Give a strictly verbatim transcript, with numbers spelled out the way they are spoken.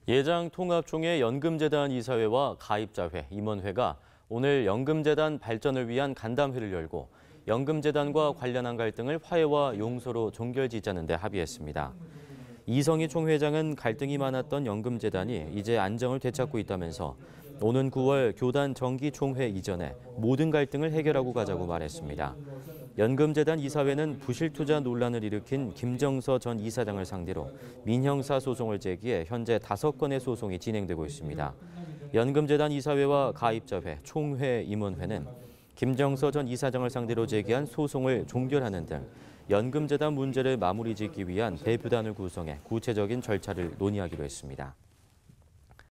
예장통합총회 연금재단 이사회와 가입자회, 임원회가 오늘 연금재단 발전을 위한 간담회를 열고 연금재단과 관련한 갈등을 화해와 용서로 종결짓자는 데 합의했습니다. 이성희 총회장은 갈등이 많았던 연금재단이 이제 안정을 되찾고 있다면서 오는 구월 교단 정기총회 이전에 모든 갈등을 해결하고 가자고 말했습니다. 연금재단 이사회는 부실투자 논란을 일으킨 김정서 전 이사장을 상대로 민형사 소송을 제기해 현재 다섯 건의 소송이 진행되고 있습니다. 연금재단 이사회와 가입자회, 총회, 임원회는 김정서 전 이사장을 상대로 제기한 소송을 종결하는 등 연금재단 문제를 마무리 짓기 위한 대표단을 구성해 구체적인 절차를 논의하기로 했습니다.